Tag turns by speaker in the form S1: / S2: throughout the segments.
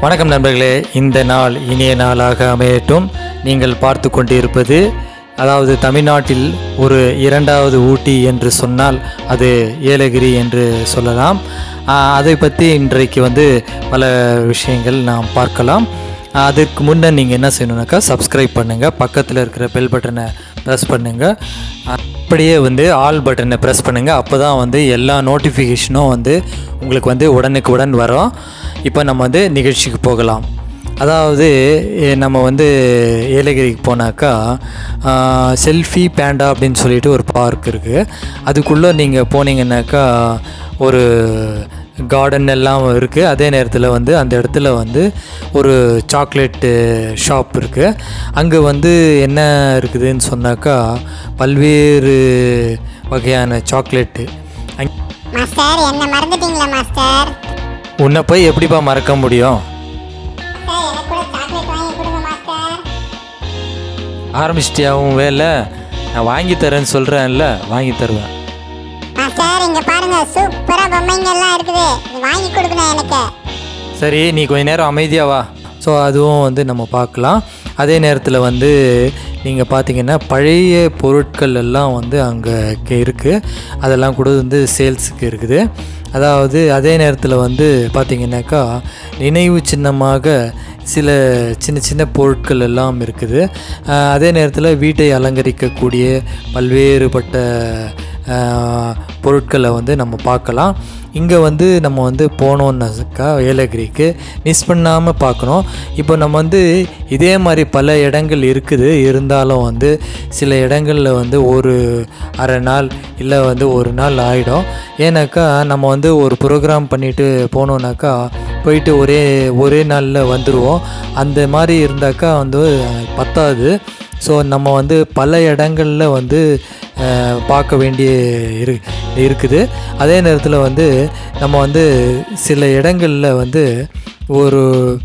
S1: வணக்கம் நண்பர்களே, இந்த நாள் இனிய நாளாக அமையட்டும். நீங்கள் பார்த்து கொண்டிருப்பது, அதாவது தமிழ்நாட்டில் ஒரு இரண்டாவது ஊட்டி என்று சொன்னால் அது ஏலகிரி என்று சொல்லலாம். அதை பற்றி இன்றைக்கு பல விஷயங்கள் நாம் பார்க்கலாம். அதற்கு முன்னே நீங்கள் என்ன செய்யணுன்னாக்கா சப்ஸ்கிரைப் பண்ணுங்கள், பக்கத்தில் இருக்கிற பெல் பட்டனை ப்ரெஸ் பண்ணுங்கள், அப்படியே ஆல் பட்டனை ப்ரெஸ் பண்ணுங்கள். அப்போ தான் எல்லா நோட்டிஃபிகேஷனும் உங்களுக்கு உடனுக்குடன் வரும். இப்போ நம்ம நிகழ்ச்சிக்கு போகலாம். அதாவது நம்ம ஏலகிரிக்கு போனாக்கா செல்ஃபி பேண்டா அப்படின்னு சொல்லிட்டு ஒரு பார்க் இருக்குது. அதுக்குள்ளே நீங்கள் போனீங்கன்னாக்கா ஒரு கார்டன் எல்லாம் இருக்குது. அதே நேரத்தில் அந்த இடத்துல ஒரு சாக்லேட்டு ஷாப் இருக்குது. அங்கே என்ன இருக்குதுன்னு சொன்னாக்கா பல்வேறு வகையான சாக்லேட்டு.
S2: மாஸ்டர், என்ன மறந்துட்டீங்களா மாஸ்டர்?
S1: உன்னை போய் எப்படிப்பா மறக்க முடியும்? ஆரம்பிச்சிட்டியாவும் வேலை? நான் வாங்கி தரேன்னு சொல்கிறேன்ல, வாங்கி தருவேன்.
S2: மாஸ்டர், இங்க பாருங்க, சூப்பரா பொம்மைங்க எல்லாம் இருக்குது, வாங்கி கொடுக்கணும் எனக்கு.
S1: சரி, நீ கொஞ்ச நேரம் அமைதியாக வா. ஸோ அதுவும் நம்ம பார்க்கலாம். அதே நேரத்தில் நீங்கள் பார்த்தீங்கன்னா பழைய பொருட்கள் எல்லாம் அங்கே இருக்குது. அதெல்லாம் கூட சேல்ஸுக்கு இருக்குது. அதாவது அதே நேரத்தில் பார்த்திங்கனாக்கா நினைவு சின்னமாக சில சின்ன சின்ன பொருட்கள் எல்லாம் இருக்குது. அதே நேரத்தில் வீட்டை அலங்கரிக்கக்கூடிய பல்வேறுபட்ட பொருட்களை நம்ம பார்க்கலாம். இங்கே நம்ம போனோன்னாக்கா ஏலகிரிக்கு மிஸ் பண்ணாமல் பார்க்கணும். இப்போ நம்ம இதே மாதிரி பல இடங்கள் இருக்குது. இருந்தாலும் சில இடங்களில் ஒரு அரை நாள் இல்லை ஒரு நாள் ஆகிடும். ஏன்னாக்கா நம்ம ஒரு ப்ரோக்ராம் பண்ணிவிட்டு போனோன்னாக்கா போயிட்டு ஒரே நாளில் வந்துடுவோம். அந்த மாதிரி இருந்தாக்கா பத்தாது. ஸோ நம்ம பல இடங்களில் பார்க்க வேண்டிய இருக்குது. அதே நேரத்தில் நம்ம சில இடங்களில் ஒரு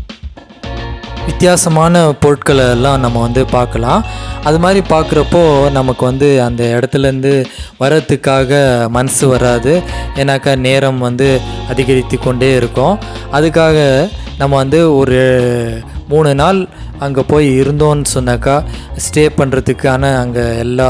S1: வித்தியாசமான பொருட்களை எல்லாம் நம்ம பார்க்கலாம். அது மாதிரி பார்க்குறப்போ நமக்கு அந்த இடத்துலேருந்து வரத்துக்காக மனசு வராது. ஏன்னாக்கா நேரம் அதிகரித்து கொண்டே இருக்கும். அதுக்காக நம்ம ஒரு 3 நாள் அங்கே போய் இருந்தோன்னு சொன்னாக்கா ஸ்டே பண்ணுறதுக்கான அங்கே எல்லா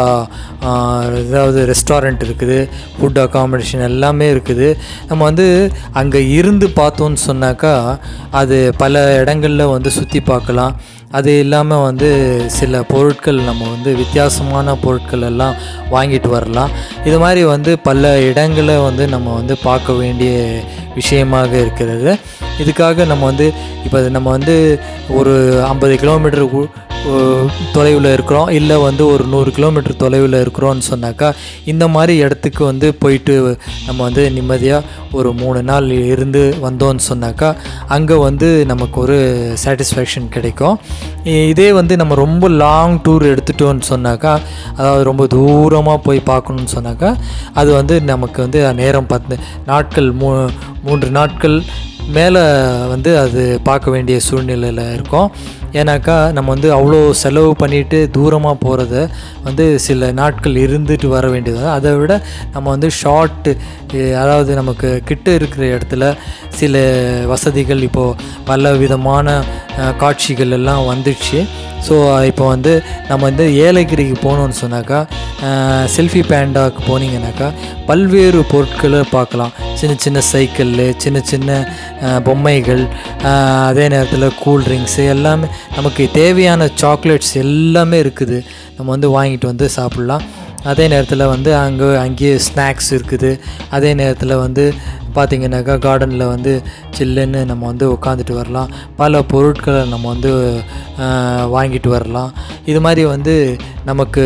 S1: ஏதாவது ரெஸ்டாரண்ட் இருக்குது, ஃபுட் அக்காமடேஷன் எல்லாமே இருக்குது. நம்ம அங்கே இருந்து பார்த்தோன்னு சொன்னாக்கா அது பல இடங்களில் சுற்றி பார்க்கலாம். அது இல்லாமல் சில பொருட்கள் நம்ம வித்தியாசமான பொருட்கள் எல்லாம் வாங்கிட்டு வரலாம். இது மாதிரி பல இடங்களை நம்ம பார்க்க வேண்டிய விஷயமாக இருக்கிறது. இதுக்காக நம்ம இப்போ நம்ம ஒரு 50 கிலோமீட்டர் தொலைவில் இருக்கிறோம், இல்லை ஒரு 100 கிலோமீட்டர் தொலைவில் இருக்கிறோன்னு சொன்னாக்கா இந்த மாதிரி இடத்துக்கு போயிட்டு நம்ம நிம்மதியாக ஒரு 3 நாள் இருந்து வந்தோன்னு சொன்னாக்கா அங்கே நமக்கு ஒரு சாட்டிஸ்ஃபேக்ஷன் கிடைக்கும். இதே நம்ம ரொம்ப லாங் டூர் எடுத்துட்டோன்னு சொன்னாக்கா, அதாவது ரொம்ப தூரமாக போய் பார்க்கணுன்னு சொன்னாக்கா அது நமக்கு நேரம் 10 நாட்கள் 3 நாட்கள் மேலே அது பார்க்க வேண்டிய சூழ்நிலையில் இருக்கும். ஏன்னாக்கா நம்ம அவ்வளோ செலவு பண்ணிவிட்டு தூரமாக போகிறத சில நாட்கள் இருந்துட்டு வர வேண்டியது. அதை விட நம்ம ஷார்ட்டு, அதாவது நமக்கு கிட்ட இருக்கிற இடத்துல சில வசதிகள், இப்போது பல விதமான காட்சிகள் எல்லாம் வந்துடுச்சு. ஸோ இப்போ நம்ம ஏலகிரிக்கு போகணுன்னு சொன்னாக்கா செல்ஃபி பேண்டாவுக்கு போனீங்கன்னாக்கா பல்வேறு பொருட்களை பார்க்கலாம். சின்ன சின்ன சைக்கிள், சின்ன சின்ன பொம்மைகள், அதே நேரத்தில் கூல்ட்ரிங்க்ஸு, எல்லாமே நமக்கு தேவையான சாக்லேட்ஸ் எல்லாமே இருக்குது. நம்ம வாங்கிட்டு சாப்பிட்லாம். அதே நேரத்தில் அங்கேயே ஸ்நாக்ஸ் இருக்குது. அதே நேரத்தில் பார்த்திங்கனாக்கா கார்டனில் சில்லுன்னு நம்ம உட்காந்துட்டு வரலாம். பல பொருட்களை நம்ம வாங்கிட்டு வரலாம். இது மாதிரி நமக்கு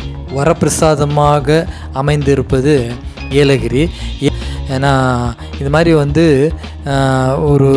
S1: வரப்பிரசாதமாக அமைந்திருப்பது ஏலகிரி. ஏன்னா இது மாதிரி ஒரு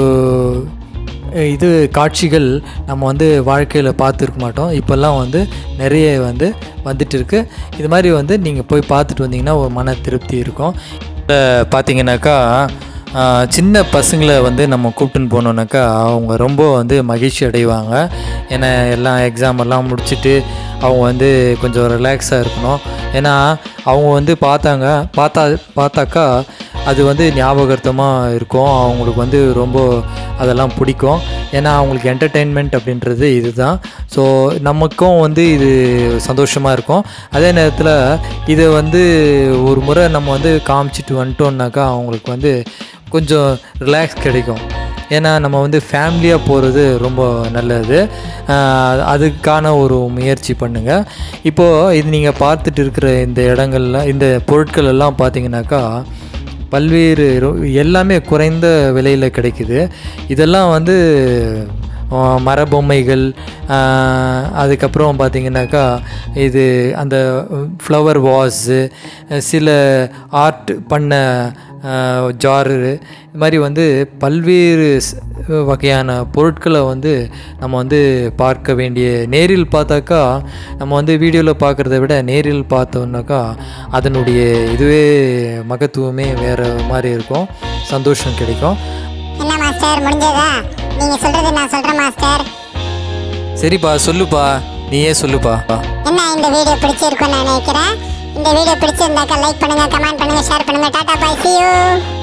S1: இது காட்சிகள் நம்ம வாழ்க்கையில் பார்த்துருக்க மாட்டோம். இப்போல்லாம் நிறைய வந்துட்டு இருக்குது. இது மாதிரி நீங்கள் போய் பார்த்துட்டு வந்தீங்கன்னா ஒரு மன திருப்தி இருக்கும். பார்த்திங்கனாக்கா சின்ன பசங்களை நம்ம கூப்பிட்டுன்னு போனோன்னாக்கா அவங்க ரொம்ப மகிழ்ச்சி அடைவாங்க. ஏன்னா எல்லாம் எக்ஸாம் முடிச்சுட்டு அவங்க கொஞ்சம் ரிலாக்ஸாக இருக்கணும். ஏன்னா அவங்க பார்த்தாக்கா அது ஞாபகார்த்தமாக இருக்கும். அவங்களுக்கு ரொம்ப அதெல்லாம் பிடிக்கும். ஏன்னா அவங்களுக்கு என்டர்டெயின்மெண்ட் அப்படின்றது இதுதான். ஸோ நமக்கும் வந்து இது சந்தோஷமாக இருக்கும். அதே நேரத்தில் இதை வந்து ஒரு முறை நம்ம வந்து காமிச்சிட்டு வந்துட்டோம்னாக்கா அவங்களுக்கு வந்து கொஞ்சம் ரிலாக்ஸ் கிடைக்கும். ஏன்னா நம்ம வந்து ஃபேமிலியாக போகிறது ரொம்ப நல்லது. அதுக்கான ஒரு முயற்சி பண்ணுங்கள். இப்போது இது நீங்கள் பார்த்துட்டு இருக்கிற இந்த இடங்கள்ல இந்த பொருட்கள் எல்லாம் பார்த்தீங்கன்னாக்கா பல்வேறு எல்லாமே குறைந்த விலையில் கிடைக்குது. இதெல்லாம் வந்து மரபொம்மைகள், அதுக்கப்புறம் பார்த்திங்கனாக்கா இது அந்த ஃப்ளவர் வாஸு, சில ஆர்ட் பண்ண ஜாரு, இது மாதிரி வந்து பல்வேறு வகையான பொருட்களை வந்து நம்ம வந்து பார்க்க வேண்டிய, நேரில் பார்த்தாக்கா நம்ம வந்து வீடியோவில் பார்க்குறத விட நேரில் பார்த்தோம்னாக்கா அதனுடைய இதுவே மகத்துவமே வேறு மாதிரி இருக்கும், சந்தோஷம் கிடைக்கும்.
S2: என்ன மாஸ்டர் முடிஞ்சதா? நீங்க சொல்றது நான் சொல்றேன் மாஸ்டர்.
S1: சரிப்பா, சொல்லுப்பா, நீயே சொல்லுப்பா.
S2: என்ன இந்த வீடியோ பிடிச்சிருக்குன்னு நான் நினைக்கிறேன். இந்த வீடியோ பிடிச்சிருந்தாக்கா லைக் பண்ணுங்க, கமெண்ட் பண்ணுங்க, ஷேர் பண்ணுங்க. Tata bye, see you.